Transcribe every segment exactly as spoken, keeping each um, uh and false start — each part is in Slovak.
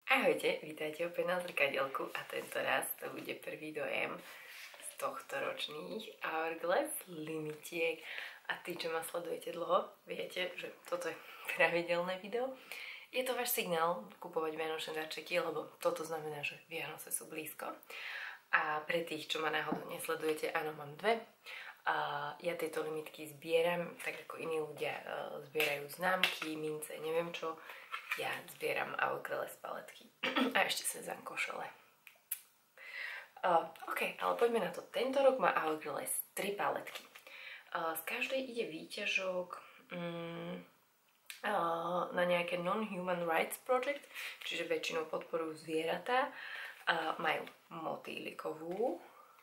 Ahojte, vítajte opäť na zrkadielku a tento raz to bude prvý dojem z tohto ročných Hourglass limitiek. A tí, čo ma sledujete dlho, viete, že toto je pravidelné video. Je to váš signál kupovať vianočné darčeky, lebo toto znamená, že Vianoce sú blízko. A pre tých, čo ma náhodou nesledujete, áno, mám dve. A ja tieto limitky zbieram, tak ako iní ľudia uh, zbierajú známky, mince, neviem čo. Ja zbieram Hourglass paletky a ešte Sezam košele. Uh, ok, ale poďme na to. Tento rok má Hourglass tri paletky. Uh, z každej ide výťažok um, uh, na nejaké Non-Human Rights Project, čiže väčšinou podporujú zvieratá. Uh, majú motýlikovú,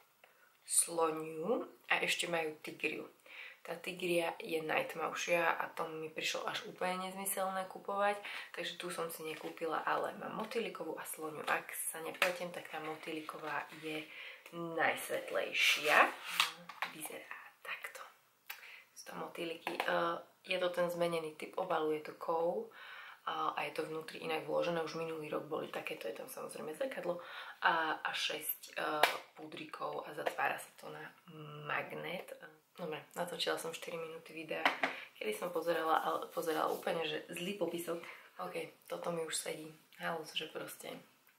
sloniu a ešte majú tigriu. Tá tigria je najtmavšia a to mi prišlo až úplne nezmyselné kupovať, takže tu som si nekúpila, ale mám motýlikovú a sloniu. Ak sa nepletiem, tak tá motýliková je najsvetlejšia. Vyzerá takto. Sú to motýliky. Je to ten zmenený typ obalu, je to kov a je to vnútri inak vložené. Už minulý rok boli takéto, je tam samozrejme zrkadlo a, a šesť púdrikov a zatvára sa to na magnet. Dobre, natočila som štyri minúty videa, kedy som pozerala, ale pozerala úplne, že zlý popisok. Ok, toto mi už sedí. Halus, že proste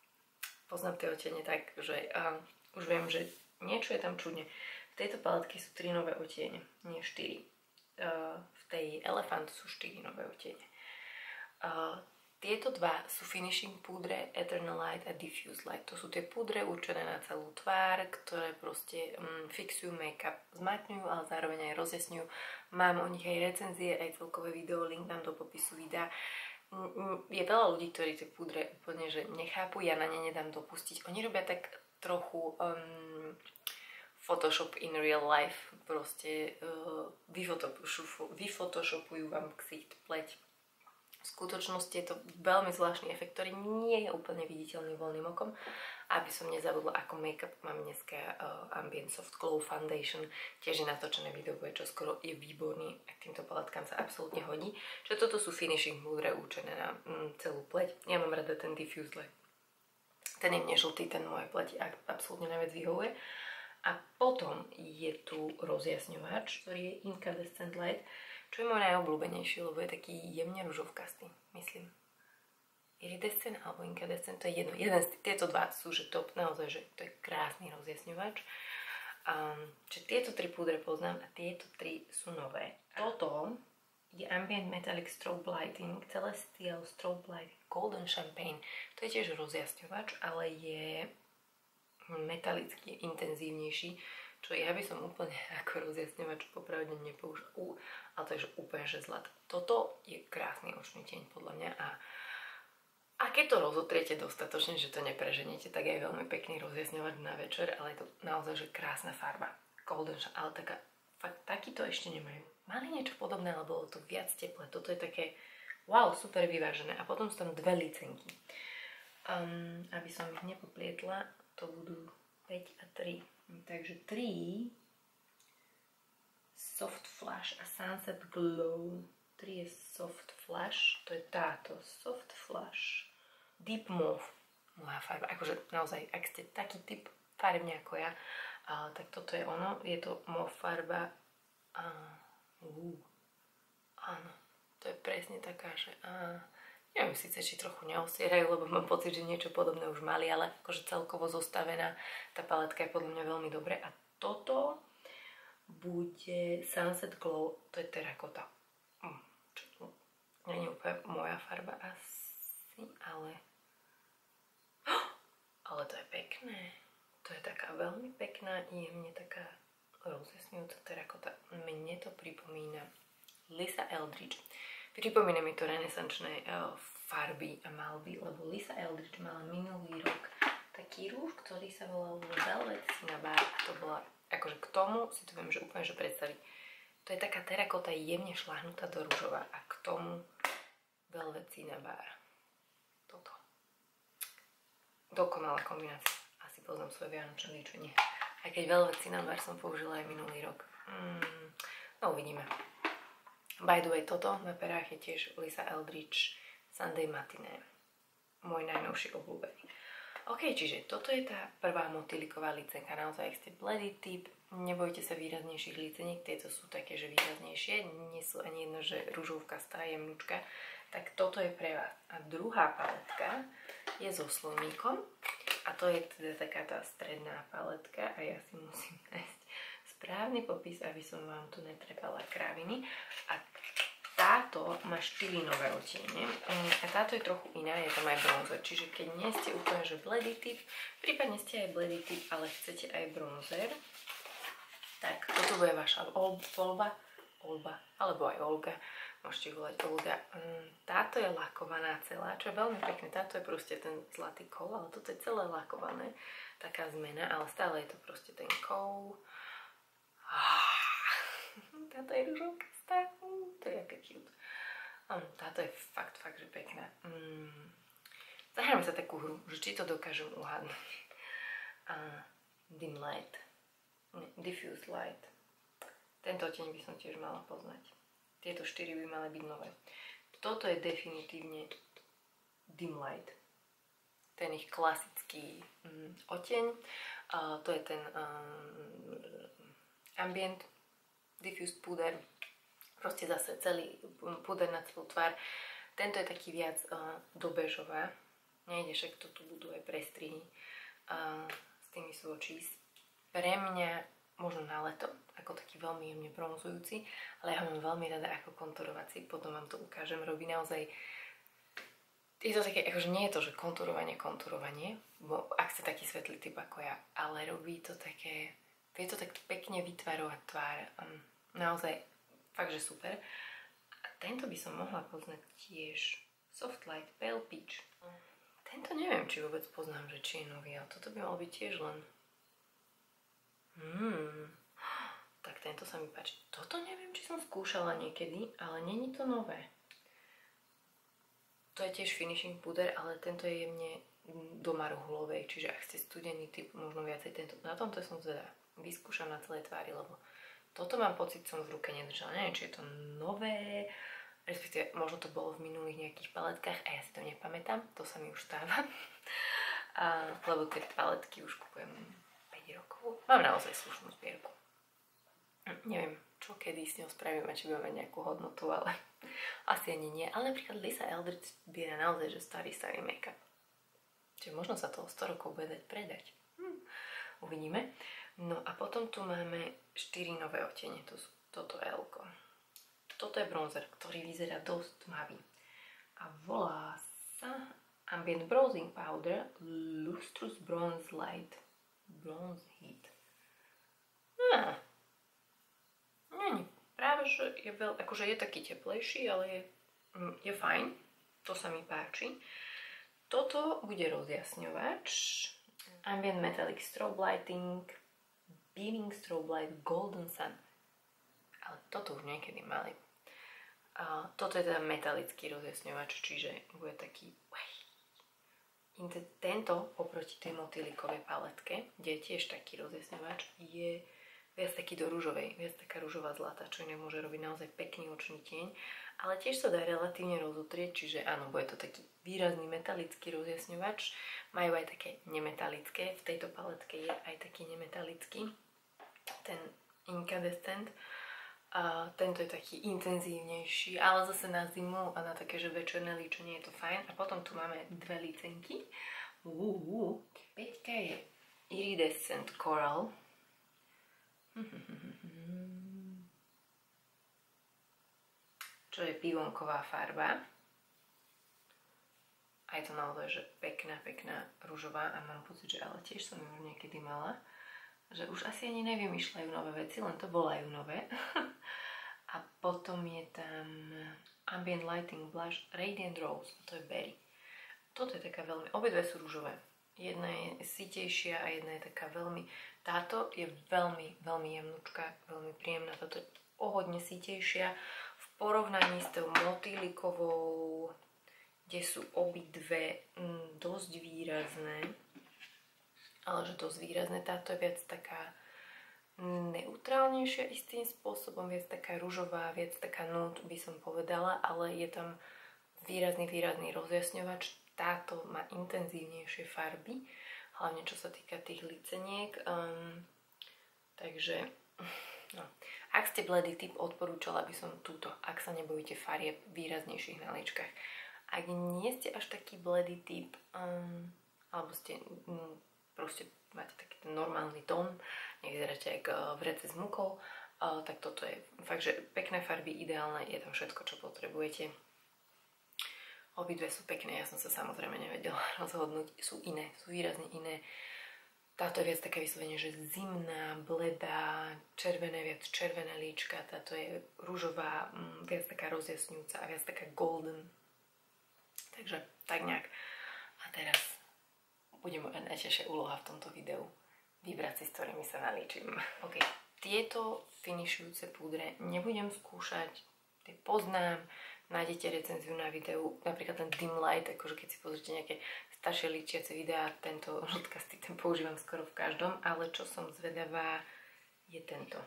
poznám tie odtiene tak, že uh, už viem, že niečo je tam čudne. V tejto paletke sú tri nové odtiene, nie štyri. Uh, v tej Elefant sú štyri nové odtiene. Uh, Tieto dva sú finishing púdre Eternal Light a Diffuse Light. To sú tie púdre určené na celú tvár, ktoré proste um, fixujú make-up, zmatňujú, ale zároveň aj rozjasňujú. Mám o nich aj recenzie, aj celkové video, link dám do popisu videa. Je veľa ľudí, ktorí tie púdre úplne že nechápu, ja na ne nedám dopustiť. Oni robia tak trochu um, Photoshop in real life, proste uh, vyfotoshopujú vám ksicht, pleť. V skutočnosti je to veľmi zvláštny efekt, ktorý nie je úplne viditeľný voľným okom. Aby som nezabudla, ako make-up mám dneska uh, Ambient Soft Glow Foundation. Tiež je natočené video, bude čo skoro je výborný. A k týmto paletkám sa absolútne hodí. Že toto sú finishing púdre určené na mm, celú pleť. Ja mám rada ten Diffuse Light. Ten je mne žltý, ten moje pleti absolútne najviac vyhovuje. A potom je tu rozjasňovač, ktorý je Incandescent Light, čo je môj najobľúbenejší, lebo je taký jemne ružovkastý, myslím. Iridescent alebo Incandescent, to je jedno. Jeden z tieto dva sú že top, naozaj, že to je krásny rozjasňovač. Um, čiže tieto tri púdre poznám a tieto tri sú nové. Toto je Ambient Metallic Strobe Lighting, Celestial Strobe Lighting Golden Champagne. To je tiež rozjasňovač, ale je metalicky intenzívnejší, čo ja by som úplne ako rozjasňovač popravde nepoužila. Uh, ale to je že úplne že zlaté. Toto je krásny očný tieň podľa mňa a, a keď to rozotriete dostatočne, že to nepreženiete, tak je veľmi pekný rozjasňovač na večer, ale je to naozaj že krásna farba. Golden, ale taká, fakt takýto ešte nemajú. Mali niečo podobné, ale bolo to viac teplé. Toto je také, wow, super vyvážené. A potom sú tam dve licenky. Um, aby som ich nepoplietla, to budú päť a tri. Takže tri Soft Flash a Sunset Glow. tri je Soft Flash, to je táto Soft Flash Deep Mauve. Moja farba, akože naozaj, ak ste taký typ farbne ako ja, uh, tak toto je ono. Je to mauve farba. Uh, uh, áno, to je presne taká, že uh, neviem síce, či trochu neosierajú, lebo mám pocit, že niečo podobné už mali, ale akože celkovo zostavená tá paletka je podľa mňa veľmi dobre. A toto bude Sunset Glow, to je terakota. Hm, čo to nie je úplne moja farba asi, ale oh, ale to je pekné. To je taká veľmi pekná, jemne taká rozjasňujúca terakota. Mne to pripomína Lisa Eldridge. Pripomína mi to renesančné uh, farby a malby, lebo Lisa Eldridge mala minulý rok taký rúž, ktorý sa volal Velvet Cinnabar a to bola, akože k tomu si to viem, že úplne že predstaviť. To je taká terakota jemne šľahnutá do rúžová a k tomu Velvet Cinnabar. Toto. Dokonalá kombinácia. Asi poznám svoje vianočné líčenie. Aj keď Velvet Cinnabar som použila aj minulý rok. Mm, no uvidíme. By the way, toto na perách je tiež Lisa Eldridge Sunday Matinee. môj najnovší obľúbený. OK, čiže toto je tá prvá motýliková licenka, naozaj, ak ste bledý typ, nebojte sa výraznejších liceniek, tieto sú také, že výraznejšie, nie sú ani jedno, že ružovkastá, jemnúčka, tak toto je pre vás. A druhá paletka je so sluníkom a to je teda taká tá stredná paletka a ja si musím nájsť správny popis, aby som vám tu netrepala kráviny. A táto má štyri nové odtiene a táto je trochu iná, je tam aj bronzer, čiže keď nie ste úplne že bledý typ, prípadne ste aj bledý typ, ale chcete aj bronzer, tak toto bude vaša voľba, voľba, alebo aj Olga, môžete volať Olga. Táto je lakovaná celá, čo je veľmi pekné, táto je proste ten zlatý kov, ale toto je celé lakované, taká zmena, ale stále je to proste ten kov. Táto je ružovkastá, to je aké cute. Táto je fakt, fakt, že pekná. Mm. Zahráme sa takú hru, že či to dokážem uhádnuť. Uh, dim light. Diffuse light. Tento oteň by som tiež mala poznať. Tieto štyri by mali byť nové. Toto je definitívne dim light. Ten ich klasický mm, oteň. Uh, to je ten um, ambient diffused puder. Proste zase celý puder na celú tvár. Tento je taký viac uh, do bežová. Nejde, však to tu budú aj prestrihy uh, s tými swatches. Pre mňa možno na leto, ako taký veľmi jemne bronzujúci, ale ja ho mám veľmi rada ako konturovací, potom vám to ukážem. Robí naozaj, je to také, akože nie je to, že konturovanie, konturovanie, bo ak ste taký svetlý typ ako ja, ale robí to také, vie to tak pekne vytvarovať tvár. Um, naozaj fakt, že super. A tento by som mohla poznať tiež. Soft Light Pale Peach. Tento neviem, či vôbec poznám, že či je nový, ale toto by mal byť tiež len. Hmm. Tak tento sa mi páči. Toto neviem, či som skúšala niekedy, ale není to nové. To je tiež finishing puder, ale tento je jemne do maruhulovej, čiže ak ste studený typ, možno viacej tento. Na tomto som teda vyskúšam na celej tvári, lebo toto mám pocit, som v ruke nedržala. Neviem, či je to nové, respektíve možno to bolo v minulých nejakých paletkách a ja si to nepamätám, to sa mi už stáva. A, lebo tie paletky už kupujem päť rokov. Mám naozaj slušnú zbierku. Neviem, čo kedy s ňou spravím a či budeme mať nejakú hodnotu, ale asi ani nie. Ale napríklad Lisa Eldridge zbiera naozaj, že starý, starý make-up. Čiže možno sa toho sto rokov bude dať predať. Hm. Uvidíme. No a potom tu máme štyri nové odtiene, to sú toto L-ko. Toto je bronzer, ktorý vyzerá dosť tmavý. A volá sa Ambient Bronzing Powder Lustrous Bronze Light Bronze Heat. Ah. Nie, práve, že je veľ, akože je taký teplejší, ale je, je fajn. To sa mi páči. Toto bude rozjasňovač. Ambient Metallic Strobe Lighting Beaming Strobe Light Golden Sun. Ale toto už niekedy mali. A toto je teda metalický rozjasňovač, čiže bude taký... Tento oproti tej motýlikovej paletke, kde je tiež taký rozjasňovač, je viac taký do ružovej, viac taká ružová zlata, čo iné môže robiť naozaj pekný očný tieň. Ale tiež sa dá relatívne rozotrieť, čiže áno, bude to taký výrazný metalický rozjasňovač. Majú aj také nemetalické, v tejto paletke je aj taký nemetalický, ten incandescent. A tento je taký intenzívnejší, ale zase na zimu a na také, že večerné líčenie je to fajn. A potom tu máme dve licenky. Uú, Peťka je Iridescent Coral. Čo je pivonková farba. A je to naozaj, že pekná, pekná ružová a mám pocit, že ale tiež som ju už niekedy mala. Že už asi ani nevymýšľajú nové veci, len to volajú nové. A potom je tam Ambient Lighting Blush Radiant Rose, to je Berry. Toto je taká veľmi, obidve sú ružové. Jedna je sitejšia a jedna je taká veľmi, táto je veľmi, veľmi jemnúčka, veľmi príjemná, toto je o hodne sitejšia v porovnaní s tou motýlikovou, kde sú obidve mm, dosť výrazné. Ale že dosť výrazné, táto je viac taká neutrálnejšia istým spôsobom, viac taká ružová, viac taká nude by som povedala, ale je tam výrazný, výrazný rozjasňovač. táto má intenzívnejšie farby, hlavne čo sa týka tých liceniek. Um, takže, no. Ak ste bledý typ, odporúčala by som túto, ak sa nebojíte farieb výraznejších na líčkach. Ak nie ste až taký bledý typ, um, alebo ste um, proste máte taký ten normálny tón, nevyzeráte ako vrece s mukou, uh, tak toto je fakt, že pekné farby, ideálne, je tam všetko, čo potrebujete. Obidve sú pekné, ja som sa samozrejme nevedela rozhodnúť, sú iné, sú výrazne iné. Táto je viac také vyslovene, že zimná, bledá, červené, viac červené líčka, táto je rúžová, viac taká rozjasňujúca a viac taká golden. Takže tak nejak. A teraz bude moja najťažšia úloha v tomto videu vybrať si, s ktorými sa nalíčim. OK, tieto finišujúce púdre nebudem skúšať, tie poznám, nájdete recenziu na videu, napríklad ten dim light, akože keď si pozrite nejaké staršie líčiace videá, tento žltkastý ten používam skoro v každom, ale čo som zvedavá je tento.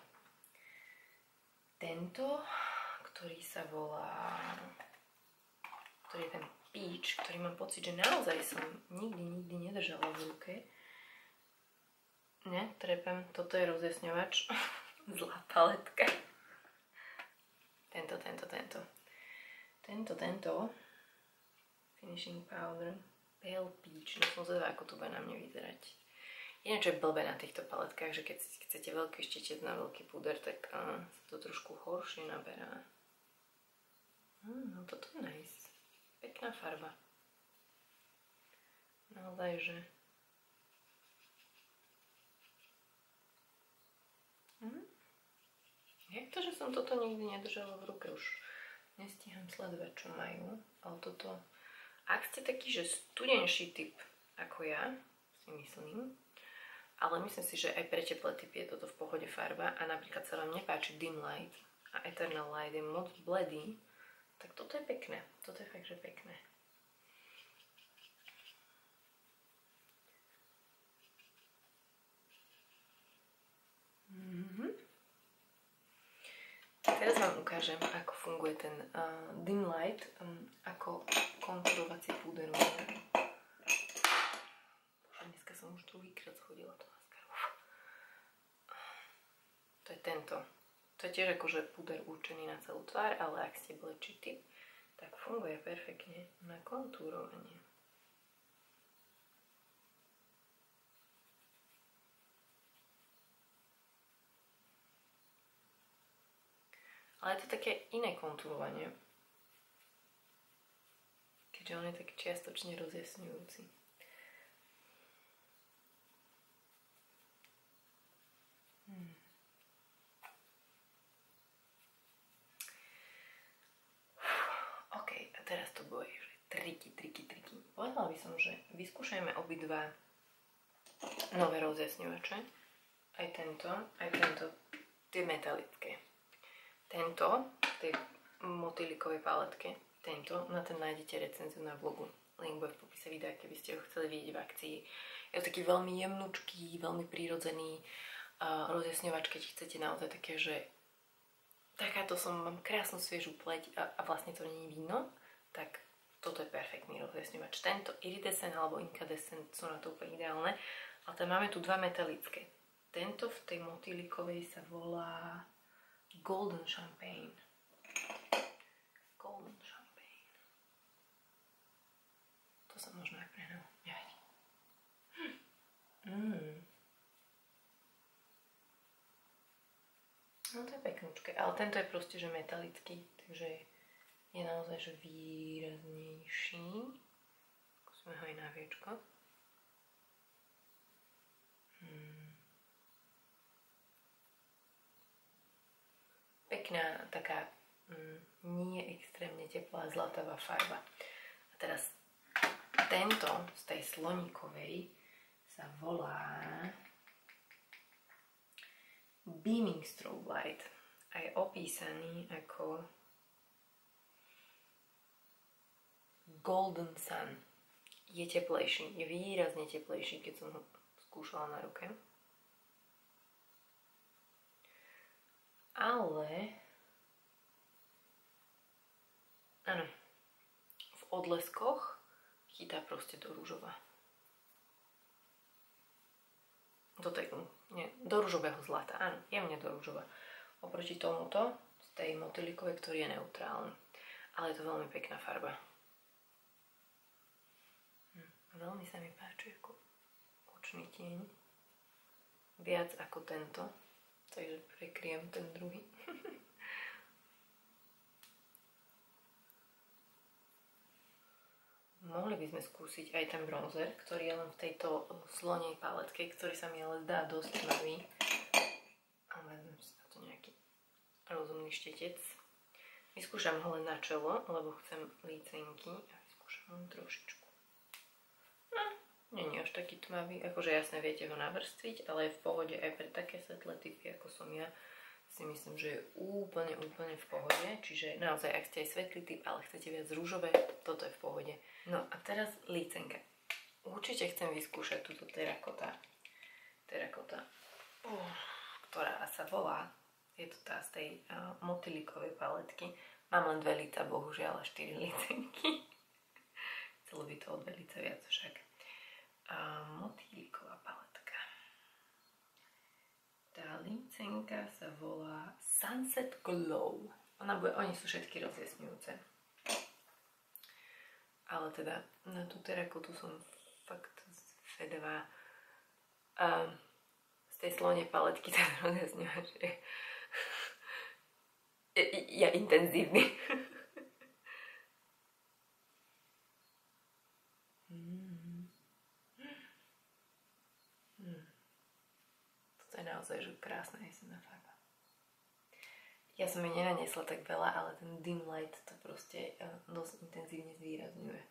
Tento, ktorý sa volá, ktorý je ten peach, ktorý mám pocit, že naozaj som nikdy, nikdy nedržala v ruke. Ne, trepem, toto je rozjasňovač, zlá paletka. Tento, tento, tento. Tento, tento finishing powder Pale Peach, no som zvedavá, ako to bude na mne vyzerať. Jedno, čo je blbé na týchto paletkách, že keď chcete veľký štetec na veľký púder, tak uh, sa to trošku horšie naberá. Hmm, no toto je nice. Pekná farba. Naozaj, že... Hm? Jak to, že som toto nikdy nedržala v ruke už? Nestíham sledovať, čo majú, ale toto, ak ste taký, že studenší typ ako ja, si myslím, ale myslím si, že aj pre teplé typy je toto v pohode farba a napríklad sa vám nepáči dim light a eternal light je moc bledý, tak toto je pekné, toto je fakt, že pekné. Mhm. Teraz vám ukážem, ako funguje ten uh, dim light, um, ako kontúrovací púder. Bože, dneska som už druhýkrát schodila to maskaru. To je tento. To je tiež akože púder určený na celú tvár, ale ak ste bledší typ, tak funguje perfektne na kontúrovanie. Ale je to také iné kontúrovanie, keďže on je tak čiastočne rozjasňujúci. Hmm. OK, a teraz to bude, že triky, triky, triky. Povedala by som, že vyskúšajme obidva nové rozjasňovače. Aj tento, aj tento, tie metalické. Tento, v tej motýlikovej paletke, tento, na ten nájdete recenziu na blogu. Link bude v popise videa, keby ste ho chceli vidieť v akcii. Je to taký veľmi jemnučký, veľmi prírodzený uh, rozjasňovač, keď chcete naozaj také, že takáto som, mám krásnu sviežu pleť a, a vlastne to nie je vidno, tak toto je perfektný rozjasňovač. Tento iridescent alebo incandescent sú na to úplne ideálne, ale tam máme tu dva metalické. Tento v tej motýlikovej sa volá Golden Champagne. Golden Champagne. To sa možno aj prehnalo. Nevadí. Mm. No to je peknúčke. Ale tento je proste, že metalický. Takže je naozaj, že výraznejší. Skúsme ho aj na viečko. Hmm. Pekná, taká mm, nie extrémne teplá zlatavá farba. A teraz tento z tej sloníkovej sa volá Beaming Strobe Light a je opísaný ako Golden Sun. Je teplejší, je výrazne teplejší, keď som ho skúšala na ruke. Ale áno, v odleskoch chytá proste do rúžova. Do tej, nie, do rúžového zlata, áno, jemne do rúžova. Oproti tomuto, z tej motýlikovej, ktorý je neutrálny. Ale je to veľmi pekná farba. Hm, veľmi sa mi páči ako očný tieň. Viac ako tento. Takže prekryjem ten druhý. Mohli by sme skúsiť aj ten bronzer, ktorý je len v tejto slonej paletke, ktorý sa mi ale zdá dosť tmavý. A vezmem si na to nejaký rozumný štetec. Vyskúšam ho len na čelo, lebo chcem lícenky. A vyskúšam len trošičku. No, nie je až taký tmavý. Akože jasne viete ho navrstviť, ale je v pohode aj pre také svetlé typy, ako som ja. Si myslím, že je úplne, úplne v pohode. Čiže naozaj, ak ste aj svetlý typ, ale chcete viac rúžové, toto je v pohode. No a teraz lícenka. Určite chcem vyskúšať túto terakota. Terakota, uh, ktorá sa volá, je to tá z tej uh, motýlikovej paletky. Mám len dve líca, bohužiaľ, a štyri lícenky. Chcelo by to o dve líca viac však. Uh, motýliková paletka. Tá lícenka sa volá Sunset Glow. Ona bude, oni sú všetky rozjasňujúce. Ale teda na tú terakotu som fakt zvedavá. A z tej slonej paletky ten rozjasňovač je, je, je intenzívny. To je naozaj že krásna jesenná farba. Ja som jej nenaniesla tak veľa, ale ten dim light to proste dosť intenzívne zvýrazňuje.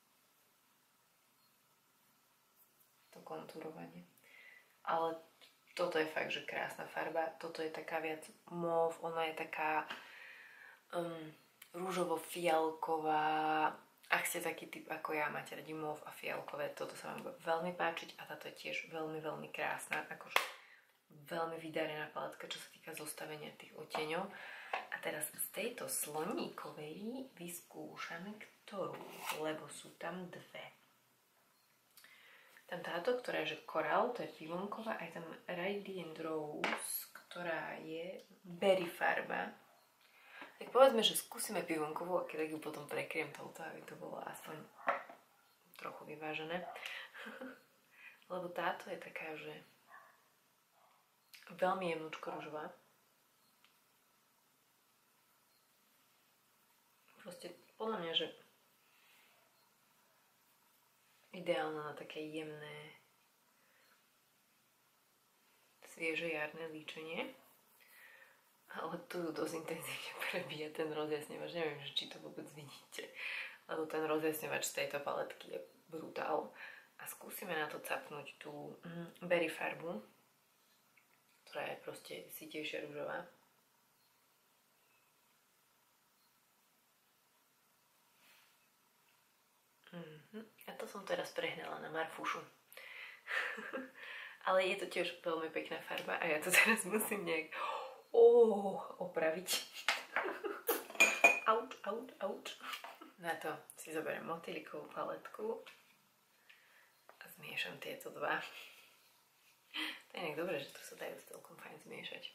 To kontúrovanie. Ale toto je fakt, že krásna farba. Toto je taká viac mauve, ona je taká um, rúžovo-fialková. Ak ste taký typ ako ja, máte radi mauve a fialkové, toto sa vám bude veľmi páčiť a táto je tiež veľmi, veľmi krásna. Akože veľmi vydarená paletka, čo sa týka zostavenia tých odtieňov. A teraz z tejto sloníkovej vyskúšame ktorú, lebo sú tam dve. Tam táto, ktorá je že korál, to je pivonková, aj tam Radiant Rose, ktorá je berry farba. Tak povedzme, že skúsime pivonkovú a keď ju potom prekriem touto, aby to bolo aspoň trochu vyvážené. Lebo táto je taká, že veľmi jemnúčko ružová. Proste podľa mňa, že ideálna na také jemné svieže jarné líčenie. Ale tu dosť intenzívne prebíja ten rozjasňovač. Neviem, či to vôbec vidíte. Lebo ten rozjasňovač z tejto paletky je brutál. A skúsime na to capnúť tú mm, berry farbu, ktorá je proste sytejšia ružová. Mm-hmm. A to som teraz prehnala na Marfušu. Ale je to tiež veľmi pekná farba a ja to teraz musím nejak oh, opraviť. Auč, auč, auč. Na to si zoberiem motýlikovú paletku a zmiešam tieto dva. To je nejak dobré, že to sa dajú celkom fajn zmiešať.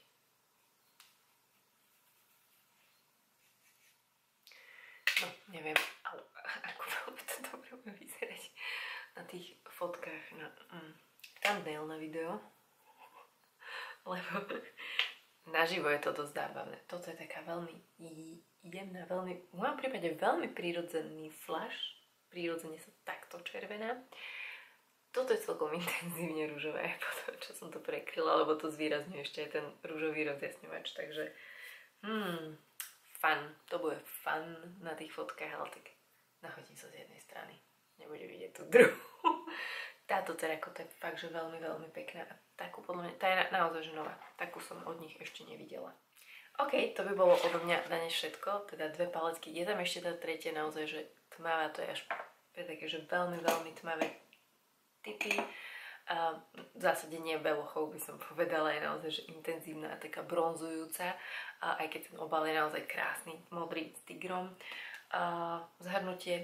No, neviem, ale ako veľmi to dobre bude vyzerať na tých fotkách na mm, thumbnail na video. Lebo naživo je to dosť zábavné. Toto je taká veľmi jemná, veľmi, v mojom prípade veľmi prírodzený flash. Prírodzene sa takto červená. Toto je celkom intenzívne rúžové, po to, čo som to prekryla, lebo to zvýrazňuje ešte aj ten rúžový rozjasňovač, takže hmm, fun, to bude fun na tých fotkách, ale tak nachodím sa z jednej strany, nebude vidieť tú druhú. Táto terakota je fakt, že veľmi, veľmi pekná a takú podľa mňa, tá je na, naozaj že nová, takú som od nich ešte nevidela. OK, to by bolo odo mňa na dnes všetko, teda dve paletky, je tam ešte tá tretia naozaj, že tmavá, to je až to je také, že veľmi, veľmi tmavé typy. A v zásade nie belochov by som povedala, je naozaj že intenzívna a taká bronzujúca, a aj keď ten obal je naozaj krásny, modrý s tigrom. A zhrnutie,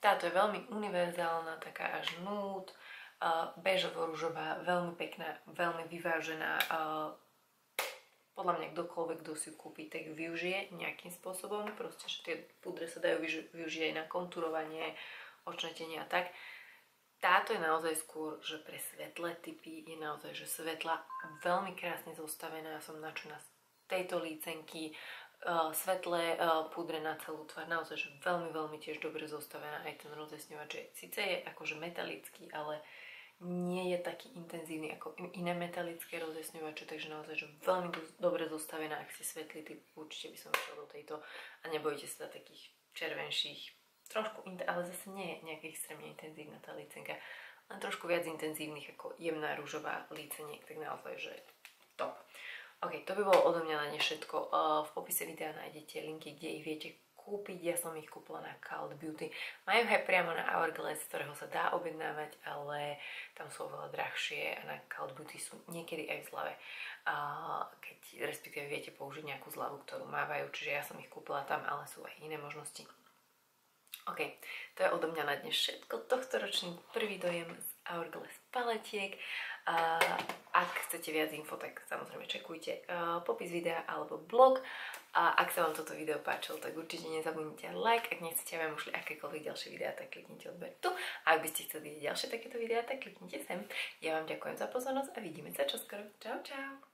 Táto je veľmi univerzálna, taká až nude, uh, bežovo-ružová, veľmi pekná, veľmi vyvážená. Uh, podľa mňa kdokoľvek, kto si ju kúpi, tak ju využije nejakým spôsobom. Proste, že tie pudre sa dajú využiť aj na kontúrovanie, očnetenie a tak. Táto je naozaj skôr, že pre svetlé typy je naozaj, že svetla veľmi krásne zostavená. Som nadšená z tejto lícenky. Uh, svetlé uh, pudre na celú tvár, naozaj, že veľmi, veľmi tiež dobre zostavená. Aj ten rozesňovač je, síce je akože metalický, ale nie je taký intenzívny ako iné metalické rozesňovače, takže naozaj, že veľmi do- dobre zostavená. Ak ste svetlý typ, určite by som išla do tejto a nebojte sa takých červenších, trošku, ale zase nie je nejaká extrémne intenzívna tá lícenka, len trošku viac intenzívnych ako jemná rúžová líceniek, tak naozaj, že top. Ok, to by bolo odo mňa na ne všetko. V popise videa nájdete linky, kde ich viete kúpiť. Ja som ich kúpila na Cult Beauty. Majú aj priamo na Hourglass, z ktorého sa dá objednávať, ale tam sú oveľa drahšie a na Cult Beauty sú niekedy aj v zlave. Keď respektíve viete použiť nejakú zľavu, ktorú mávajú, čiže ja som ich kúpila tam, ale sú aj iné možnosti. Ok, to je odo mňa na dnes všetko. Tohtoročný prvý dojem z Hourglass paletiek. Uh, ak chcete viac info, tak samozrejme čekujte uh, popis videa alebo blog. A ak sa vám toto video páčilo, tak určite nezabudnite like. Ak nechcete, aby vám ušli akékoľvek ďalšie videá, tak kliknite odber tu. A ak by ste chceli vidieť ďalšie takéto videá, tak kliknite sem. Ja vám ďakujem za pozornosť a vidíme sa čoskoro. Čau, čau!